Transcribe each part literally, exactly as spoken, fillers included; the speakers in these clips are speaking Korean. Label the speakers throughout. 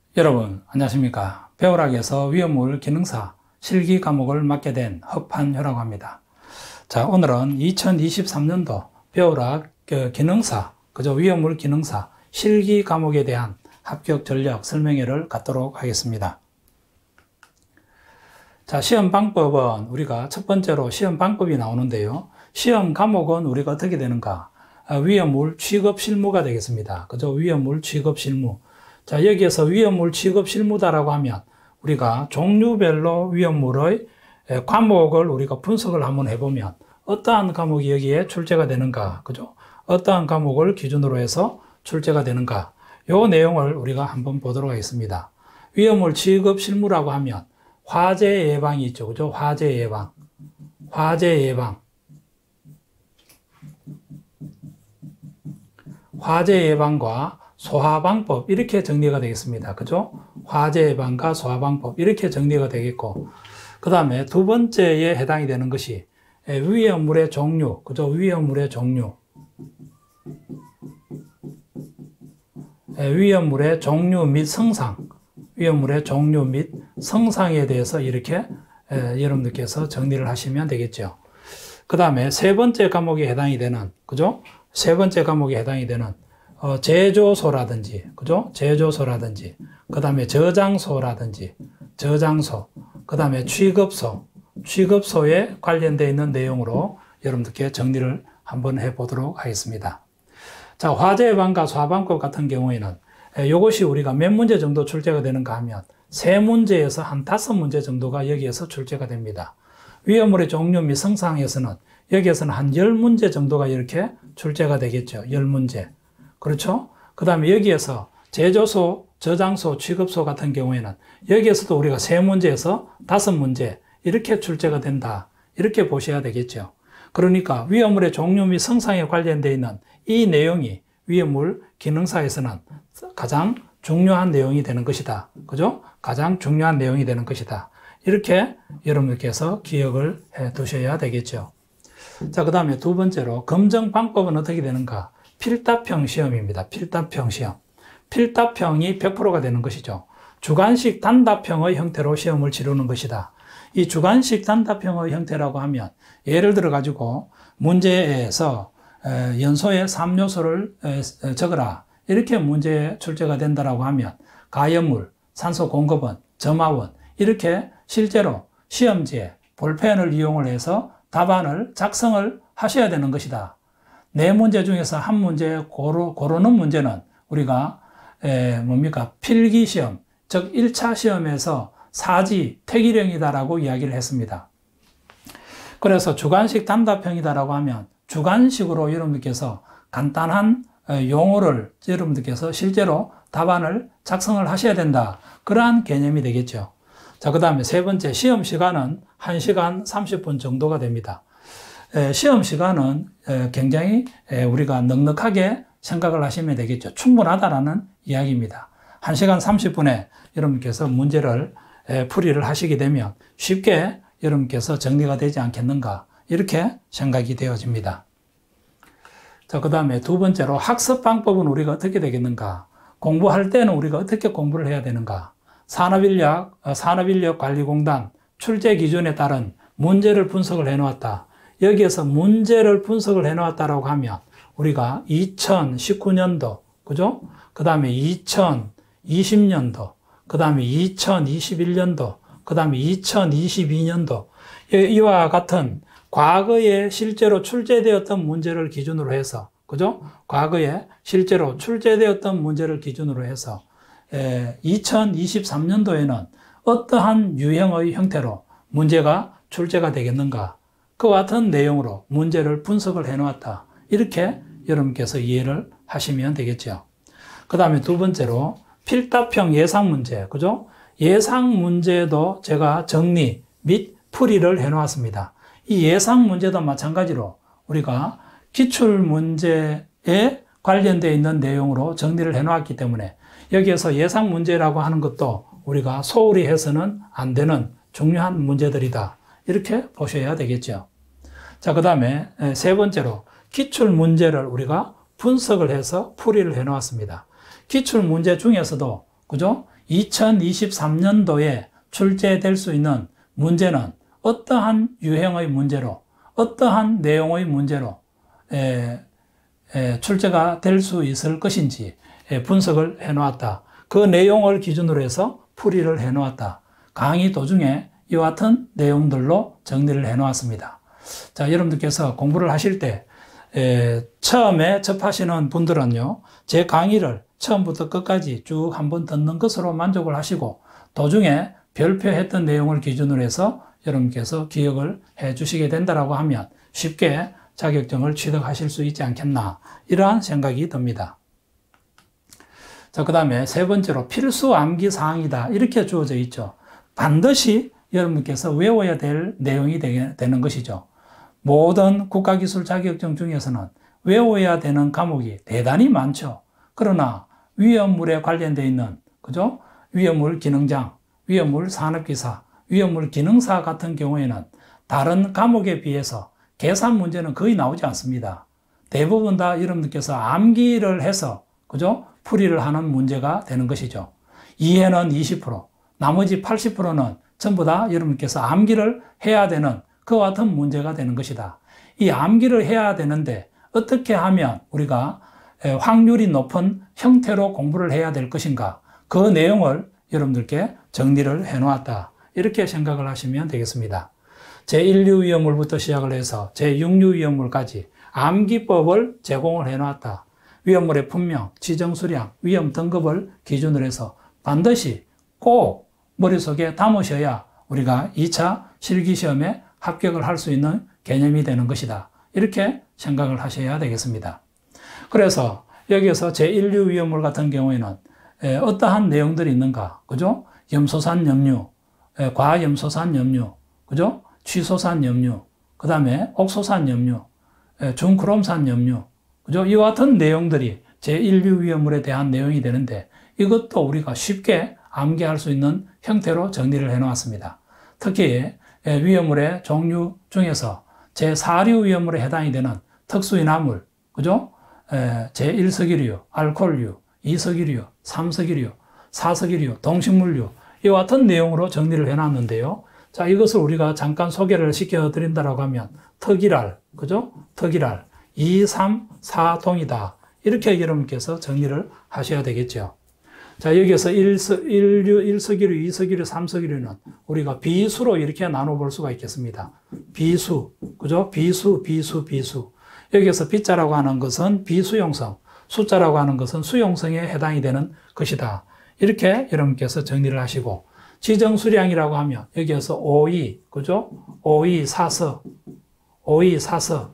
Speaker 1: 여러분 안녕하십니까. 배우락에서 위험물 기능사 실기 과목을 맡게 된 허판효라고 합니다. 자, 오늘은 이천이십삼 년도 배우락 기능사 그저 위험물 기능사 실기 과목에 대한 합격 전략 설명회를 갖도록 하겠습니다. 자, 시험 방법은 우리가 첫 번째로 시험 방법이 나오는데요. 시험 과목은 우리가 어떻게 되는가? 위험물 취급 실무가 되겠습니다. 그죠? 위험물 취급 실무. 자, 여기에서 위험물 취급 실무다라고 하면 우리가 종류별로 위험물의 과목을 우리가 분석을 한번 해보면 어떠한 과목이 여기에 출제가 되는가, 그죠? 어떠한 과목을 기준으로 해서 출제가 되는가, 요 내용을 우리가 한번 보도록 하겠습니다. 위험물 취급 실무라고 하면 화재 예방이 있죠, 그죠? 화재 예방, 화재 예방, 화재 예방과 소화방법 이렇게 정리가 되겠습니다. 그죠? 화재 예방과 소화방법 이렇게 정리가 되겠고, 그 다음에 두 번째에 해당이 되는 것이 위험물의 종류, 그죠? 위험물의 종류, 위험물의 종류 및 성상, 위험물의 종류 및 성상에 대해서 이렇게 여러분들께서 정리를 하시면 되겠죠. 그 다음에 세 번째 과목에 해당이 되는, 그죠? 세 번째 과목에 해당이 되는 어, 제조소라든지, 그죠? 제조소라든지, 그 다음에 저장소라든지, 저장소, 그 다음에 취급소, 취급소에 관련되어 있는 내용으로 여러분들께 정리를 한번 해보도록 하겠습니다. 자, 화재 예방과 소화방법 같은 경우에는 이것이 우리가 몇 문제 정도 출제가 되는가 하면 세 문제에서 한 다섯 문제 정도가 여기에서 출제가 됩니다. 위험물의 종류 및 성상에서는 여기에서는 한 열 문제 정도가 이렇게 출제가 되겠죠. 열 문제. 그렇죠? 그 다음에 여기에서 제조소, 저장소, 취급소 같은 경우에는 여기에서도 우리가 세 문제에서 다섯 문제 이렇게 출제가 된다. 이렇게 보셔야 되겠죠. 그러니까 위험물의 종류 및 성상에 관련되어 있는 이 내용이 위험물 기능사에서는 가장 중요한 내용이 되는 것이다. 그죠? 가장 중요한 내용이 되는 것이다. 이렇게 여러분들께서 기억을 해 두셔야 되겠죠. 자, 그 다음에 두 번째로 검정 방법은 어떻게 되는가? 필답형 시험입니다. 필답형 시험. 필답형이 백 퍼센트가 되는 것이죠. 주관식 단답형의 형태로 시험을 치르는 것이다. 이 주관식 단답형의 형태라고 하면 예를 들어 가지고 문제에서 연소의 삼 요소를 적어라. 이렇게 문제에 출제가 된다라고 하면 가연물, 산소 공급원, 점화원 이렇게 실제로 시험지에 볼펜을 이용을 해서 답안을 작성을 하셔야 되는 것이다. 네 문제 중에서 한 문제 고르, 고르는 문제는 우리가 에, 뭡니까? 필기시험, 즉 일 차 시험에서 사지, 택일형이다라고 이야기를 했습니다. 그래서 주관식 단답형이다라고 하면 주관식으로 여러분들께서 간단한 용어를 여러분들께서 실제로 답안을 작성을 하셔야 된다. 그러한 개념이 되겠죠. 자, 그 다음에 세 번째 시험 시간은 한 시간 삼십 분 정도가 됩니다. 시험 시간은 굉장히 우리가 넉넉하게 생각을 하시면 되겠죠. 충분하다라는 이야기입니다. 한 시간 삼십 분에 여러분께서 문제를 풀이를 하시게 되면 쉽게 여러분께서 정리가 되지 않겠는가 이렇게 생각이 되어집니다. 자, 그 다음에 두 번째로 학습 방법은 우리가 어떻게 되겠는가? 공부할 때는 우리가 어떻게 공부를 해야 되는가? 산업인력, 산업인력관리공단 출제 기준에 따른 문제를 분석을 해놓았다. 여기에서 문제를 분석을 해놓았다라고 하면 우리가 이천십구 년도, 그죠? 그 다음에 이천이십 년도, 그 다음에 이천이십일 년도, 그 다음에 이천이십이 년도 이와 같은 과거에 실제로 출제되었던 문제를 기준으로 해서, 그죠? 과거에 실제로 출제되었던 문제를 기준으로 해서 이천이십삼 년도에는 어떠한 유형의 형태로 문제가 출제가 되겠는가? 그와 같은 내용으로 문제를 분석을 해놓았다. 이렇게 여러분께서 이해를 하시면 되겠죠. 그 다음에 두 번째로 필답형 예상 문제, 그죠? 예상 문제도 제가 정리 및 풀이를 해놓았습니다. 이 예상 문제도 마찬가지로 우리가 기출 문제에 관련되어 있는 내용으로 정리를 해놓았기 때문에 여기에서 예상 문제라고 하는 것도 우리가 소홀히 해서는 안 되는 중요한 문제들이다. 이렇게 보셔야 되겠죠. 자, 그 다음에 세 번째로 기출 문제를 우리가 분석을 해서 풀이를 해 놓았습니다. 기출 문제 중에서도, 그죠? 이천이십삼 년도에 출제될 수 있는 문제는 어떠한 유형의 문제로, 어떠한 내용의 문제로 에, 에, 출제가 될 수 있을 것인지 에, 분석을 해놓았다. 그 내용을 기준으로 해서 풀이를 해놓았다. 강의 도중에 이와 같은 내용들로 정리를 해놓았습니다. 자, 여러분들께서 공부를 하실 때 에, 처음에 접하시는 분들은요, 제 강의를 처음부터 끝까지 쭉 한번 듣는 것으로 만족을 하시고 도중에 별표했던 내용을 기준으로 해서 여러분께서 기억을 해 주시게 된다라고 하면 쉽게 자격증을 취득하실 수 있지 않겠나, 이러한 생각이 듭니다. 자, 그 다음에 세 번째로 필수 암기 사항이다, 이렇게 주어져 있죠. 반드시 여러분께서 외워야 될 내용이 되게, 되는 것이죠. 모든 국가기술 자격증 중에서는 외워야 되는 과목이 대단히 많죠. 그러나 위험물에 관련되어 있는, 그죠? 위험물 기능장, 위험물 산업기사, 위험물 기능사 같은 경우에는 다른 과목에 비해서 계산 문제는 거의 나오지 않습니다. 대부분 다 여러분들께서 암기를 해서, 그죠? 풀이를 하는 문제가 되는 것이죠. 이해는 이십 퍼센트, 나머지 팔십 퍼센트는 전부 다 여러분께서 암기를 해야 되는 그와 같은 문제가 되는 것이다. 이 암기를 해야 되는데 어떻게 하면 우리가 확률이 높은 형태로 공부를 해야 될 것인가, 그 내용을 여러분들께 정리를 해 놓았다, 이렇게 생각을 하시면 되겠습니다. 제일 류 위험물부터 시작을 해서 제육 류 위험물까지 암기법을 제공을 해 놓았다. 위험물의 분명, 지정 수량, 위험 등급을 기준으로 해서 반드시 꼭 머릿속에 담으셔야 우리가 이 차 실기시험에 합격을 할 수 있는 개념이 되는 것이다, 이렇게 생각을 하셔야 되겠습니다. 그래서 여기에서 제일 류 위험물 같은 경우에는 어떠한 내용들이 있는가, 그죠? 염소산 염류, 과염소산 염류, 그죠? 취소산 염류, 그 다음에 옥소산 염류, 중크롬산 염류, 그죠? 이와 같은 내용들이 제일 류 위험물에 대한 내용이 되는데 이것도 우리가 쉽게 암기할 수 있는 형태로 정리를 해 놓았습니다. 특히 위험물의 종류 중에서 제사 류 위험물에 해당이 되는 특수인화물, 그죠? 제일 석유류, 알코올류, 이 석유류, 삼 석유류, 사 석유류, 동식물류, 이와 같은 내용으로 정리를 해놨는데요. 자, 이것을 우리가 잠깐 소개를 시켜드린다라고 하면 특이랄, 그죠? 특이랄, 이, 삼, 사 동이다, 이렇게 여러분께서 정리를 하셔야 되겠죠. 자, 여기에서 일 류, 일 석유류, 이 석유류, 삼 석유류는 우리가 비수로 이렇게 나눠볼 수가 있겠습니다. 비수, 그죠? 비수, 비수, 비수. 여기에서 비자라고 하는 것은 비수용성, 숫자라고 하는 것은 수용성에 해당이 되는 것이다, 이렇게 여러분께서 정리를 하시고, 지정수량이라고 하면 여기에서 오이, 그죠? 오이, 사서, 오이, 사서.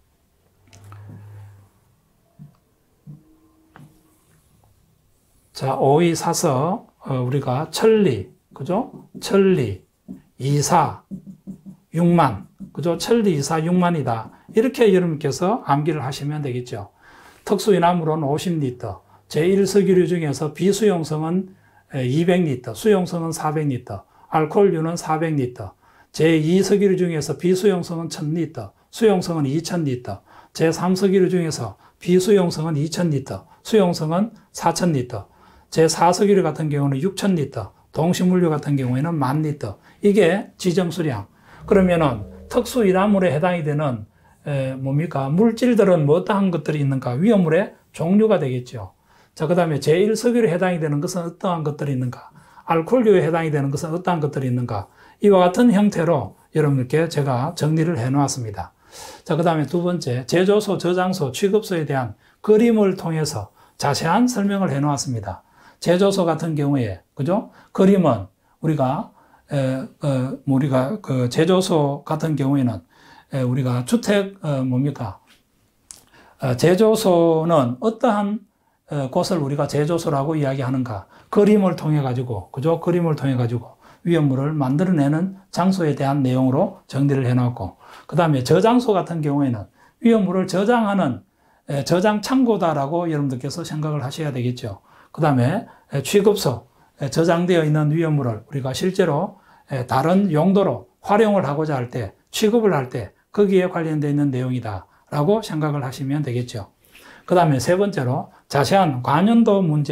Speaker 1: 자, 오이, 사서, 어, 우리가 천리, 그죠? 천리, 이사, 육만, 그죠? 천리, 이사, 육만이다. 이렇게 여러분께서 암기를 하시면 되겠죠. 특수인화물은 오십 리터, 제일 석유류 중에서 비수용성은 이백 리터, 수용성은 사백 리터, 알코올류는 사백 리터, 제이 석유류 중에서 비수용성은 천 리터, 수용성은 이천 리터, 제삼 석유류 중에서 비수용성은 이천 리터, 수용성은 사천 리터, 제사 석유류 같은 경우는 육천 리터, 동식물류 같은 경우에는 만 리터. 이게 지정수량. 그러면은 특수인화물에 해당이 되는 에, 뭡니까? 물질들은 뭐 어떠한 것들이 있는가? 위험물의 종류가 되겠죠. 자, 그 다음에 제일 석유류에 해당이 되는 것은 어떠한 것들이 있는가? 알코올류에 해당이 되는 것은 어떠한 것들이 있는가? 이와 같은 형태로 여러분께 제가 정리를 해 놓았습니다. 자, 그 다음에 두 번째, 제조소, 저장소, 취급소에 대한 그림을 통해서 자세한 설명을 해 놓았습니다. 제조소 같은 경우에, 그죠? 그림은 우리가, 에, 어, 우리가 그 제조소 같은 경우에는 에, 우리가 주택, 어, 뭡니까? 어, 제조소는 어떠한 어, 곳을 우리가 제조소라고 이야기하는가? 그림을 통해 가지고, 그죠? 그림을 통해 가지고 위험물을 만들어내는 장소에 대한 내용으로 정리를 해 놓았고, 그 다음에 저장소 같은 경우에는 위험물을 저장하는 에, 저장 창고다라고 여러분들께서 생각을 하셔야 되겠죠. 그 다음에 취급소, 저장되어 있는 위험물을 우리가 실제로 다른 용도로 활용을 하고자 할 때, 취급을 할 때 거기에 관련되어 있는 내용이다 라고 생각을 하시면 되겠죠. 그 다음에 세 번째로 자세한 관연도 문제,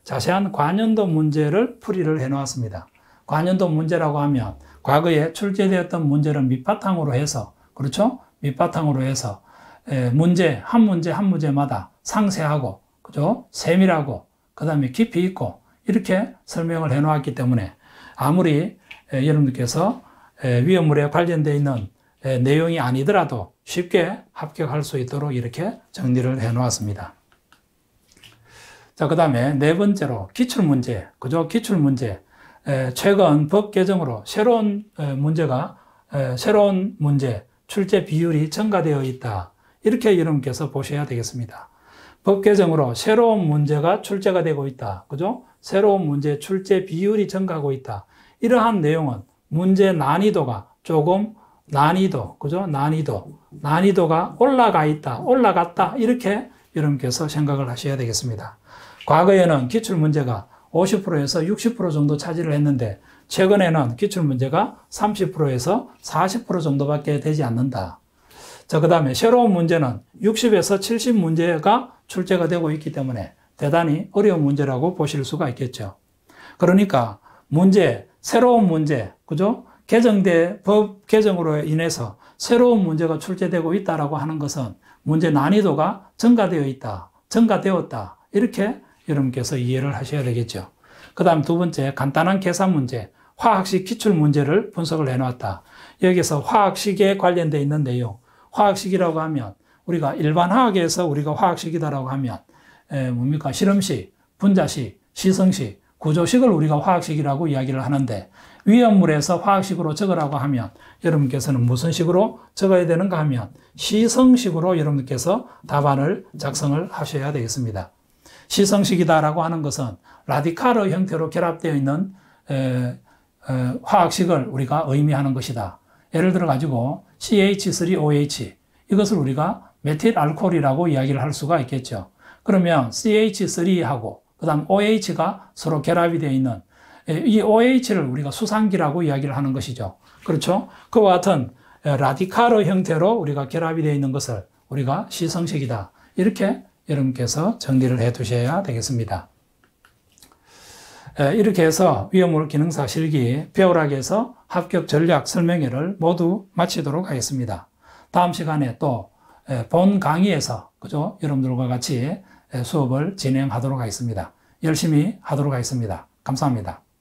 Speaker 1: 자세한 관연도 문제를 풀이를 해 놓았습니다. 관연도 문제라고 하면 과거에 출제되었던 문제를 밑바탕으로 해서, 그렇죠? 밑바탕으로 해서 문제, 한 문제 한 문제마다 상세하고, 그죠? 세밀하고, 그 다음에 깊이 있고, 이렇게 설명을 해 놓았기 때문에 아무리 여러분들께서 위험물에 관련되어 있는 내용이 아니더라도 쉽게 합격할 수 있도록 이렇게 정리를 해 놓았습니다. 자, 그 다음에 네 번째로 기출문제, 그죠? 기출문제. 최근 법 개정으로 새로운 문제가, 새로운 문제, 출제 비율이 증가되어 있다. 이렇게 여러분께서 보셔야 되겠습니다. 법 개정으로 새로운 문제가 출제가 되고 있다. 그죠? 새로운 문제 출제 비율이 증가하고 있다. 이러한 내용은 문제 난이도가 조금 난이도, 그죠? 난이도, 난이도가 올라가 있다, 올라갔다. 이렇게 여러분께서 생각을 하셔야 되겠습니다. 과거에는 기출문제가 오십 퍼센트에서 육십 퍼센트 정도 차지를 했는데 최근에는 기출문제가 삼십 퍼센트에서 사십 퍼센트 정도밖에 되지 않는다. 자, 그 다음에 새로운 문제는 육십에서 칠십 문제가 출제가 되고 있기 때문에 대단히 어려운 문제라고 보실 수가 있겠죠. 그러니까 문제, 새로운 문제, 그죠? 개정된 법 개정으로 인해서 새로운 문제가 출제되고 있다라고 하는 것은 문제 난이도가 증가되어 있다, 증가되었다. 이렇게 여러분께서 이해를 하셔야 되겠죠. 그 다음 두 번째, 간단한 계산 문제, 화학식 기출 문제를 분석을 해놨다. 여기서 화학식에 관련되어 있는 내용, 화학식이라고 하면 우리가 일반 화학에서 우리가 화학식이다라고 하면 에, 뭡니까? 실험식, 분자식, 시성식, 구조식을 우리가 화학식이라고 이야기를 하는데 위험물에서 화학식으로 적으라고 하면 여러분께서는 무슨 식으로 적어야 되는가 하면 시성식으로 여러분께서 답안을 작성을 하셔야 되겠습니다. 시성식이다라고 하는 것은 라디칼의 형태로 결합되어 있는 에, 에, 화학식을 우리가 의미하는 것이다. 예를 들어 가지고 씨 에이치 쓰리 오 에이치 이것을 우리가 메틸 알코올이라고 이야기를 할 수가 있겠죠. 그러면 씨 에이치 쓰리하고 그 다음 오에이치가 서로 결합이 되어 있는 이 오에이치를 우리가 수상기라고 이야기를 하는 것이죠. 그렇죠? 그와 같은 라디칼의 형태로 우리가 결합이 되어 있는 것을 우리가 시성식이다. 이렇게 여러분께서 정리를 해 두셔야 되겠습니다. 이렇게 해서 위험물 기능사 실기 배우락에서 합격 전략 설명회를 모두 마치도록 하겠습니다. 다음 시간에 또 본 강의에서 그죠? 여러분들과 같이 수업을 진행하도록 하겠습니다. 열심히 하도록 하겠습니다. 감사합니다.